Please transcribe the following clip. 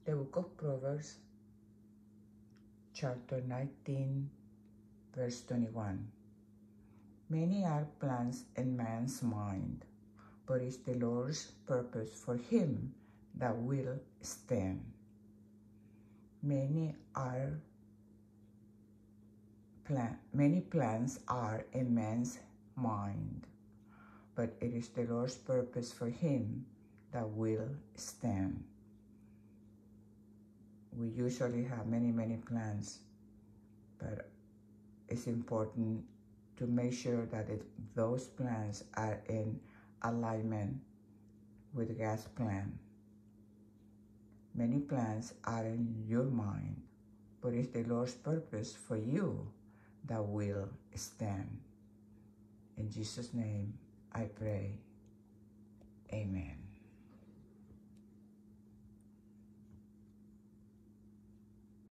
The book of Proverbs, chapter 19, verse 21. Many are plans in man's mind, but it's the Lord's purpose for him that will stand. Many plans are in man's mind, but it is the Lord's purpose for him that will stand. We usually have many plans, but it's important to make sure that those plans are in alignment with God's plan. Many plans are in your mind, but it's the Lord's purpose for you that will stand. In Jesus' name, I pray. Amen.